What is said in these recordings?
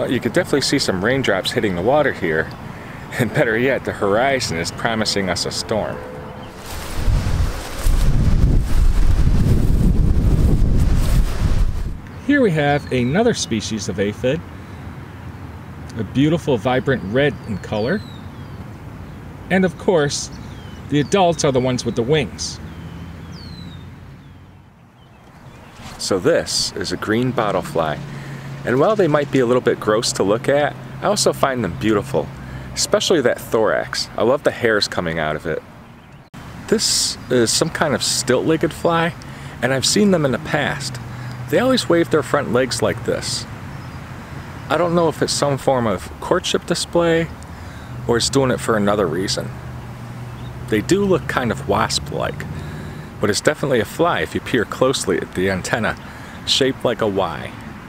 Well, you could definitely see some raindrops hitting the water here, and better yet, the horizon is promising us a storm. Here we have another species of aphid, a beautiful vibrant red in color, and of course, the adults are the ones with the wings. So this is a green bottlefly, and while they might be a little bit gross to look at, I also find them beautiful, especially that thorax. I love the hairs coming out of it. This is some kind of stilt-legged fly, and I've seen them in the past. They always wave their front legs like this. I don't know if it's some form of courtship display, or it's doing it for another reason. They do look kind of wasp-like, but it's definitely a fly if you peer closely at the antenna, shaped like a Y.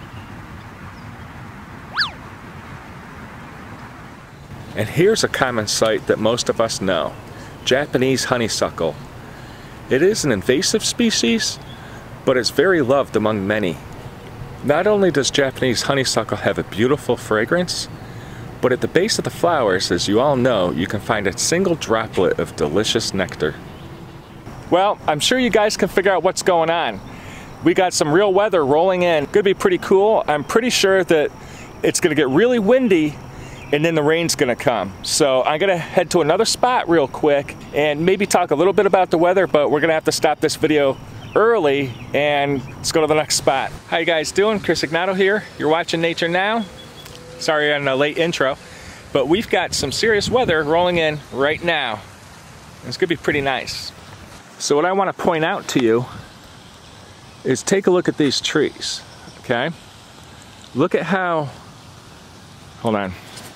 And here's a common sight that most of us know, Japanese honeysuckle. It is an invasive species, but it's very loved among many. Not only does Japanese honeysuckle have a beautiful fragrance, but at the base of the flowers, as you all know, you can find a single droplet of delicious nectar. Well, I'm sure you guys can figure out what's going on. We got some real weather rolling in. Gonna be pretty cool. I'm pretty sure that it's gonna get really windy and then the rain's gonna come. So I'm gonna head to another spot real quick and maybe talk a little bit about the weather, but we're gonna have to stop this video early and let's go to the next spot. How you guys doing? Chris Ignato here. You're watching Nature Now. Sorry on the late intro, but we've got some serious weather rolling in right now. It's gonna be pretty nice. So what I want to point out to you is take a look at these trees, okay? Look at how, hold on.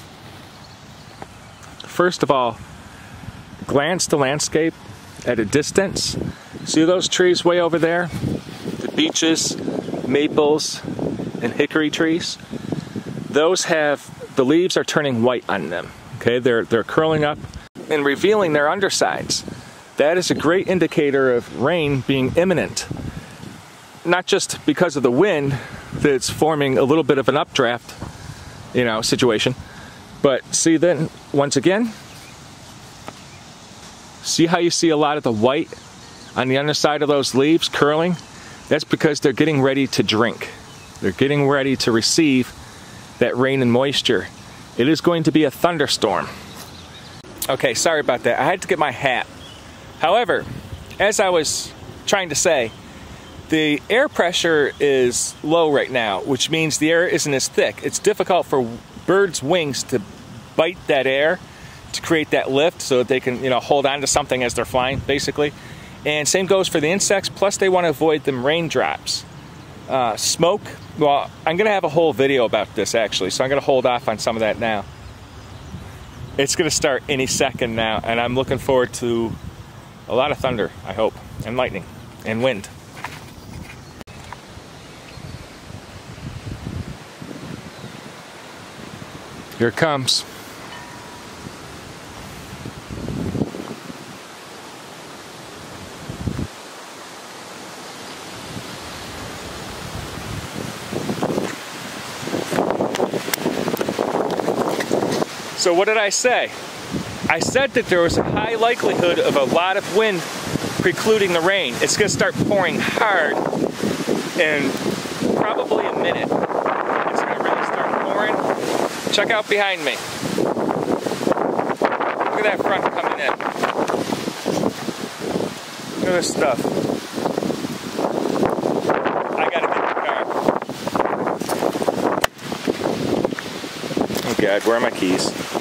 First of all, glance the landscape at a distance. See those trees way over there? The beeches, maples, and hickory trees? Those have, the leaves are turning white on them, okay? They're curling up and revealing their undersides. That is a great indicator of rain being imminent. Not just because of the wind that's forming a little bit of an updraft, situation, but see then, once again, see how you see a lot of the white on the underside of those leaves curling? That's because they're getting ready to drink. They're getting ready to receive that rain and moisture. It is going to be a thunderstorm. Okay, sorry about that. I had to get my hat. However, as I was trying to say, the air pressure is low right now, which means the air isn't as thick. It's difficult for birds' wings to bite that air to create that lift so that they can, hold on to something as they're flying, basically. And same goes for the insects, plus they want to avoid them raindrops. Smoke, well, I'm going to have a whole video about this actually, so I'm going to hold off on some of that now. It's going to start any second now, and I'm looking forward to a lot of thunder, I hope, and lightning, and wind. Here it comes. So what did I say? I said that there was a high likelihood of a lot of wind precluding the rain. It's going to start pouring hard in probably a minute. It's going to really start pouring. Check out behind me. Look at that front coming in. Look at this stuff. I got to get in the car. Oh God, where are my keys?